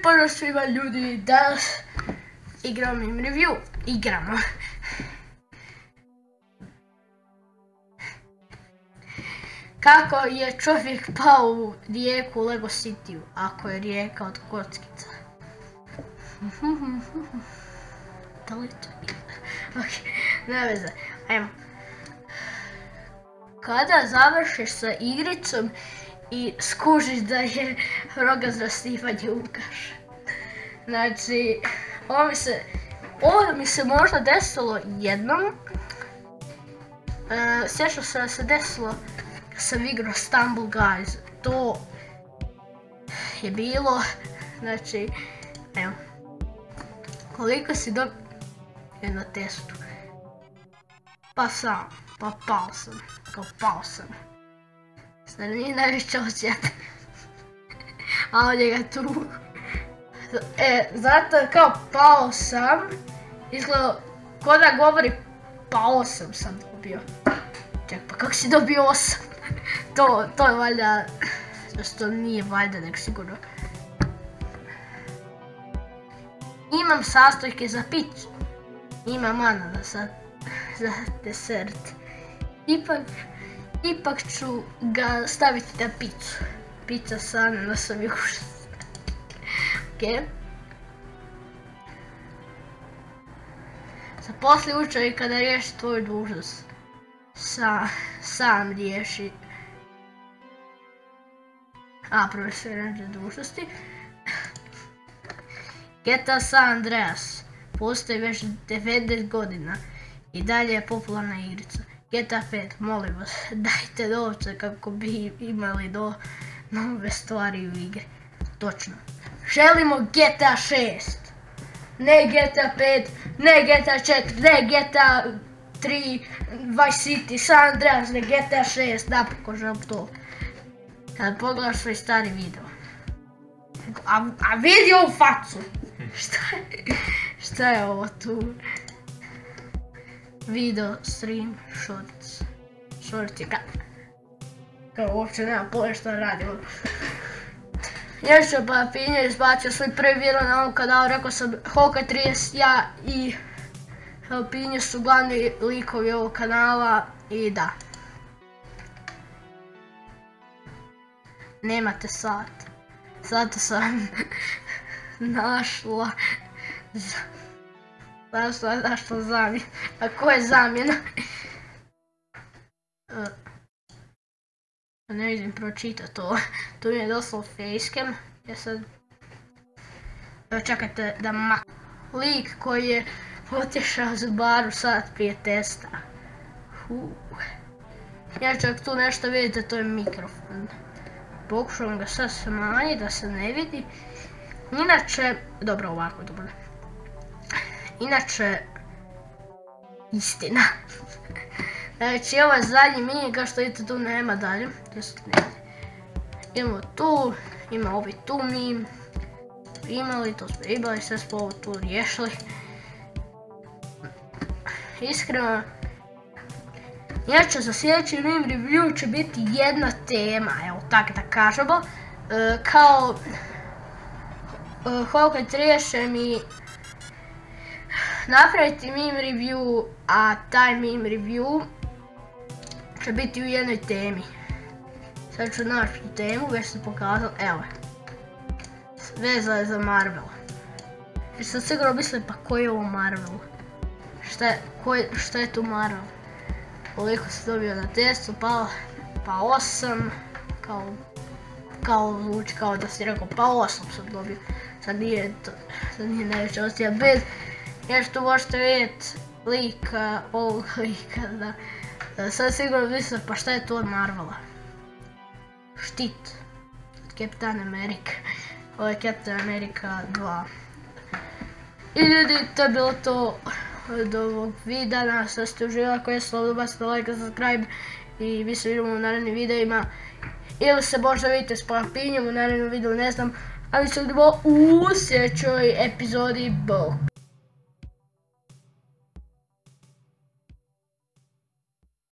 pozdrav svima ljudi, danas igramo im review, igramo. Kako je čovjek pao u rijeku u Lego Cityu, ako je rijeka od kockica. Da li to je? Ok, ne veze, ajmo. Kada završiš sa igricom i skužiš da je roga za snimanje ugaš. Znači, ovo mi se možda desilo jednom. Sjećam se da se desilo kad sam igrao Stumble Guys. To je bilo, znači, evo. Koliko si dobio na testu? Pa pao sam. Zar nije najveća osjeta? A on je ga tu. Zato kao pao sam, izgleda ko da govori pao sam dobio. Ček, pa kako si dobio 8? To je valjda, što nije valjda, nek sigurno. Imam sastojke za piću. Imam ananasa za desert. Ipak ću ga staviti na picu. Pizza sa ananasom je užas. Ok. Zaposli učenik kada riješi tvoju dužnost. Sam riješi. Profesionalne dužnosti. GTA San Andreas. Postoji već 90 godina. I dalje je popularna igrica. GTA 5, molim vas, dajte novce kako bi imali nove stvari u igri. Točno. Želimo GTA 6. Ne GTA 5, ne GTA 4, ne GTA 3, Vice City, San Andreas, ne GTA 6, napokon želim to. Kada pogledaš svoj stari video. A vidi ovu facu! Šta je ovo tu? Video, stream, shorts. Shorts je kao uopće nema pojma što radimo. Još ću Papinje izbacio svoj prvi video na ovom kanalu, rekao sam Hawkeye 30, ja i Papinje su glavni likovi ovog kanala i da. Nemate sat. Zato sam našla zamjenu. A ko je zamjena? Ne vidim pročita to. Tu mi je doslovno facecam. Ja sad... Evo čekajte da lik koji je otišao zubaru sad prije testa. Ja čak tu nešto vidite, to je mikrofon. Pokušavam ga sad smanjiti da se ne vidi. Inače, dobro ovako je dobro. Inače, istina. Znači ovo je zadnji mini, kao što vidite tu nema dalje. Imamo tu, ima ovi tu mini. To smo imali, sve smo ovo tu riješili. Iskreno, inače za sljedeći mini review će biti jedna tema, evo tako da kažemo. Kao Hawkeye 30 će mi napraviti meme review, a taj meme review će biti u jednoj temi. Sad ću naći temu, već sam pokazala, evo je. Veza je za Marvel. Jer sam sigurno mislila, pa koji je ovo Marvel? Šta je tu Marvel? Koliko sam dobio na testu, pa 8, kao zvuči kao da si rekao, pa 8 sam dobio. Sad nije najveća ostija bez. Jer tu možete vidjeti lika, ovog lika, da sad sigurno mislim, pa šta je to od Marvela? Štit od Captain America. Ovo je Captain America 2. I ljudi, to je bilo to od ovog videa. Nadam se da ste uživali, ako jeste, slobodno bacite like, subscribe i mi se vidimo u narednim videima. Ili se možda vidite s Papinjem u narednom videu, ne znam. Ali se vidimo u sljedećoj epizodi. Bok!